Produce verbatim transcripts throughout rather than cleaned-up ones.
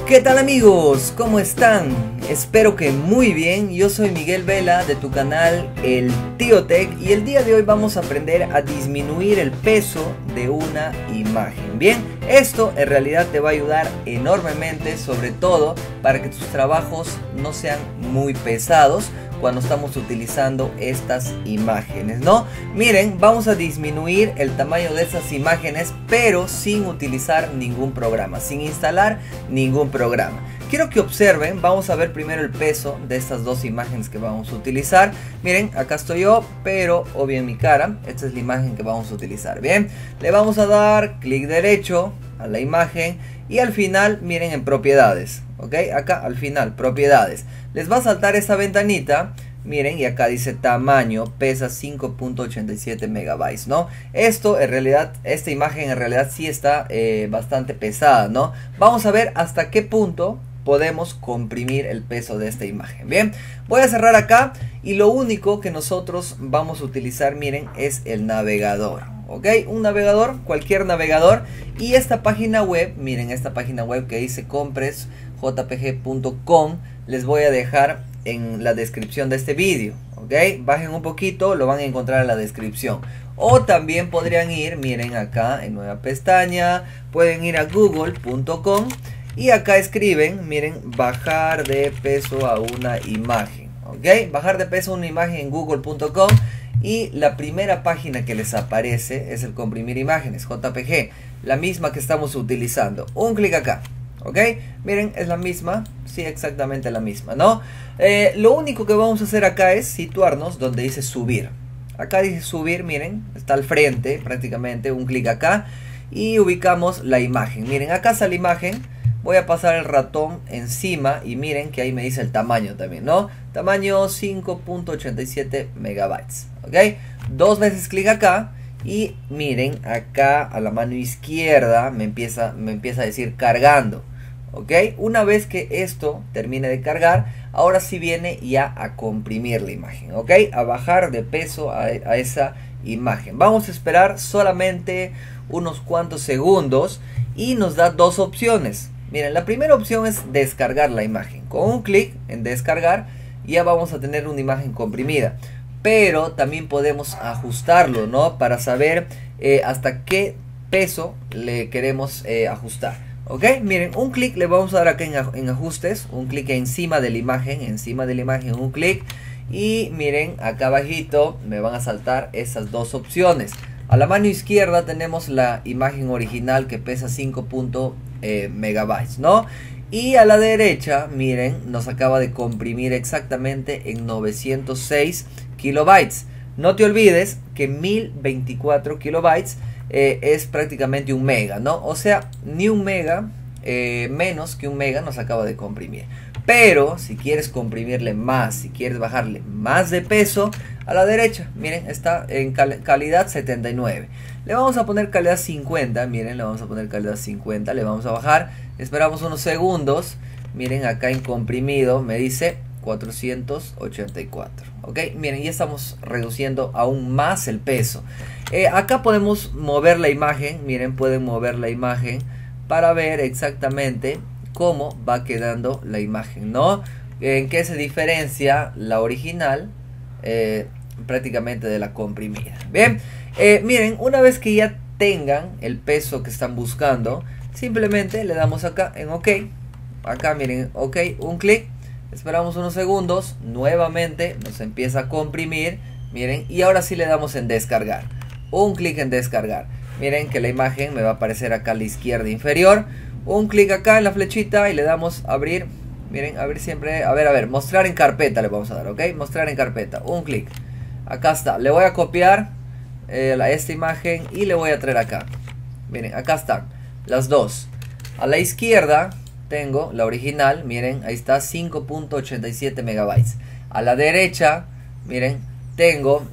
¿Qué tal amigos? ¿Cómo están? Espero que muy bien. Yo soy Miguel Vela de tu canal El Tío Tech y el día de hoy vamos a aprender a disminuir el peso de una imagen. Bien, esto en realidad te va a ayudar enormemente, sobre todo para que tus trabajos no sean muy pesados cuando estamos utilizando estas imágenes, ¿no? Miren, vamos a disminuir el tamaño de estas imágenes, pero sin utilizar ningún programa, sin instalar ningún programa. Quiero que observen, vamos a ver primero el peso de estas dos imágenes que vamos a utilizar. Miren, acá estoy yo, pero obvio en mi cara. Esta es la imagen que vamos a utilizar. Bien, le vamos a dar clic derecho a la imagen y al final, miren, en propiedades, ok, acá al final, propiedades. Les va a saltar esta ventanita, miren, y acá dice tamaño, pesa cinco punto ochenta y siete megabytes, ¿no? Esto en realidad, esta imagen en realidad sí está eh, bastante pesada, ¿no? Vamos a ver hasta qué punto podemos comprimir el peso de esta imagen. Bien, voy a cerrar acá y lo único que nosotros vamos a utilizar, miren, es el navegador. Ok, un navegador, cualquier navegador. Y esta página web, miren, esta página web que dice compres j p g punto com, les voy a dejar en la descripción de este vídeo. Ok, bajen un poquito, lo van a encontrar en la descripción. O también podrían ir, miren acá en nueva pestaña, pueden ir a google punto com y acá escriben, miren, bajar de peso a una imagen. Ok, bajar de peso a una imagen en google punto com. Y la primera página que les aparece es el comprimir imágenes, J P G, la misma que estamos utilizando. Un clic acá, ¿ok? Miren, es la misma, sí, exactamente la misma, ¿no? Eh, lo único que vamos a hacer acá es situarnos donde dice subir. Acá dice subir, miren, está al frente prácticamente, un clic acá y ubicamos la imagen. Miren, acá está la imagen. Voy a pasar el ratón encima y miren que ahí me dice el tamaño también, ¿no? Tamaño cinco punto ochenta y siete megabytes, ¿ok? Dos veces clic acá y miren acá a la mano izquierda me empieza, me empieza a decir cargando, ¿ok? Una vez que esto termine de cargar, ahora sí viene ya a comprimir la imagen, ¿ok? A bajar de peso a, a esa imagen. Vamos a esperar solamente unos cuantos segundos y nos da dos opciones. Miren, la primera opción es descargar la imagen. Con un clic en descargar ya vamos a tener una imagen comprimida. Pero también podemos ajustarlo, ¿no? Para saber eh, hasta qué peso le queremos eh, ajustar. ¿Ok? Miren, un clic le vamos a dar acá en, en ajustes. Un clic encima de la imagen. Encima de la imagen un clic. Y miren, acá abajito me van a saltar esas dos opciones. A la mano izquierda tenemos la imagen original que pesa cinco punto Eh, megabytes, ¿no? Y a la derecha, miren, nos acaba de comprimir exactamente en novecientos seis kilobytes. No te olvides que mil veinticuatro kilobytes eh, es prácticamente un mega, ¿no? O sea, ni un mega, eh, menos que un mega nos acaba de comprimir. Pero si quieres comprimirle más, si quieres bajarle más de peso, a la derecha, miren, está en cal calidad setenta y nueve. Le vamos a poner calidad cincuenta, miren, le vamos a poner calidad cincuenta, le vamos a bajar, esperamos unos segundos, miren acá en comprimido me dice cuatrocientos ochenta y cuatro, ok, miren, ya estamos reduciendo aún más el peso. Eh, acá podemos mover la imagen, miren, pueden mover la imagen para ver exactamente cómo va quedando la imagen, ¿no? En qué se diferencia la original eh, prácticamente de la comprimida. Bien, eh, miren, una vez que ya tengan el peso que están buscando, simplemente le damos acá en OK. Acá miren, OK, un clic, esperamos unos segundos, nuevamente nos empieza a comprimir, miren, y ahora sí le damos en descargar. Un clic en descargar. Miren que la imagen me va a aparecer acá a la izquierda inferior. Un clic acá en la flechita y le damos abrir. Miren, abrir siempre, a ver, a ver, mostrar en carpeta le vamos a dar, ¿ok? Mostrar en carpeta, un clic. Acá está, le voy a copiar eh, la, esta imagen y le voy a traer acá. Miren, acá están las dos. A la izquierda tengo la original, miren, ahí está, cinco punto ochenta y siete megabytes. A la derecha, miren, tengo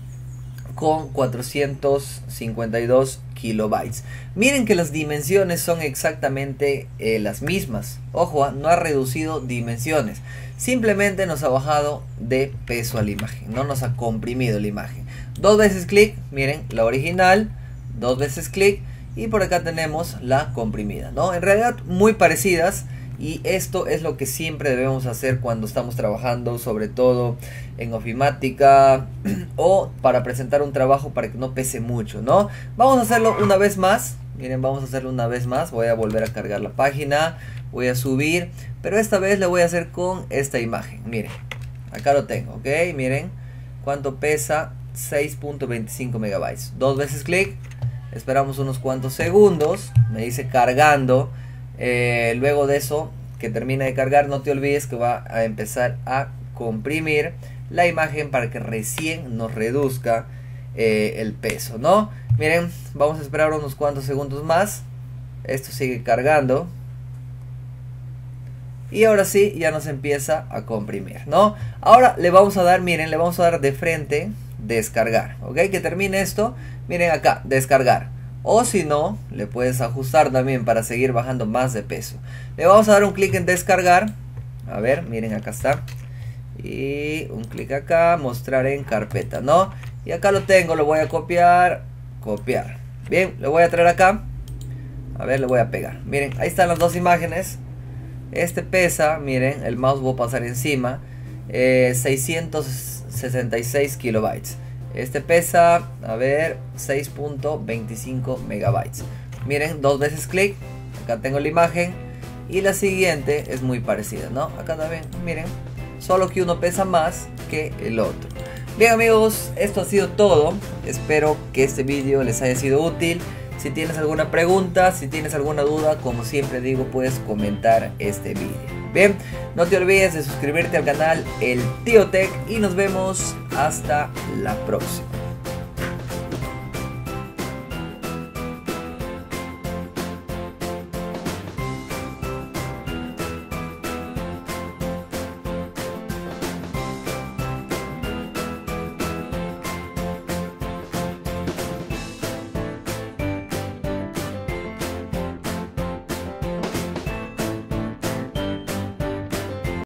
con cuatrocientos cincuenta y dos kilobytes. Miren que las dimensiones son exactamente eh, las mismas. Ojo, no ha reducido dimensiones, simplemente nos ha bajado de peso a la imagen, no nos ha comprimido la imagen. Dos veces clic, miren, la original, dos veces clic y por acá tenemos la comprimida, ¿no? En realidad muy parecidas Y esto es lo que siempre debemos hacer cuando estamos trabajando, sobre todo en ofimática o para presentar un trabajo para que no pese mucho, ¿no? Vamos a hacerlo una vez más. Miren, vamos a hacerlo una vez más. Voy a volver a cargar la página. Voy a subir. Pero esta vez lo voy a hacer con esta imagen. Miren, acá lo tengo, ¿ok? Miren cuánto pesa. seis punto veinticinco megabytes. Dos veces clic. Esperamos unos cuantos segundos. Me dice cargando. Eh, luego de eso, que termina de cargar, no te olvides que va a empezar a comprimir la imagen para que recién nos reduzca eh, el peso, ¿no? Miren, vamos a esperar unos cuantos segundos más. Esto sigue cargando. Y ahora sí, ya nos empieza a comprimir, ¿no? Ahora le vamos a dar, miren, le vamos a dar de frente, descargar, ¿ok? Que termine esto, miren acá, descargar. O si no, le puedes ajustar también para seguir bajando más de peso. Le vamos a dar un clic en descargar. A ver, miren, acá está. Y un clic acá, mostrar en carpeta, ¿no? Y acá lo tengo, lo voy a copiar, copiar. Bien, lo voy a traer acá. A ver, le voy a pegar. Miren, ahí están las dos imágenes. Este pesa, miren, el mouse voy a pasar encima. Eh, seiscientos sesenta y seis kilobytes. Este pesa, a ver, seis punto veinticinco megabytes. Miren, dos veces clic. Acá tengo la imagen. Y la siguiente es muy parecida, ¿no? Acá también, miren. Solo que uno pesa más que el otro. Bien amigos, esto ha sido todo. Espero que este vídeo les haya sido útil. Si tienes alguna pregunta, si tienes alguna duda, como siempre digo, puedes comentar este vídeo. Bien, no te olvides de suscribirte al canal El Tío Tech y nos vemos hasta la próxima.